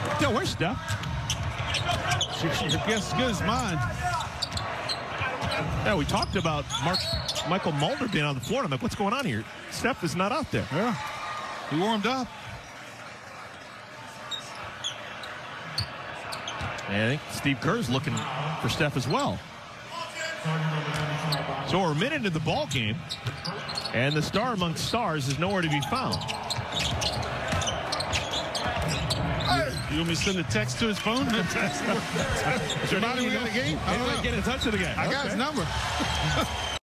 Yeah, where's Steph? Your guess is good as mine. Yeah, we talked about Michael Mulder being on the floor. I'm like, what's going on here? Steph is not out there. Yeah, he warmed up. And I think Steve Kerr's looking for Steph as well. So we're a minute into the ball game, and the star among stars is nowhere to be found. You want me to send a text to his phone? Is there anybody in the game? I don't know. Get in touch with the guy. I got his number.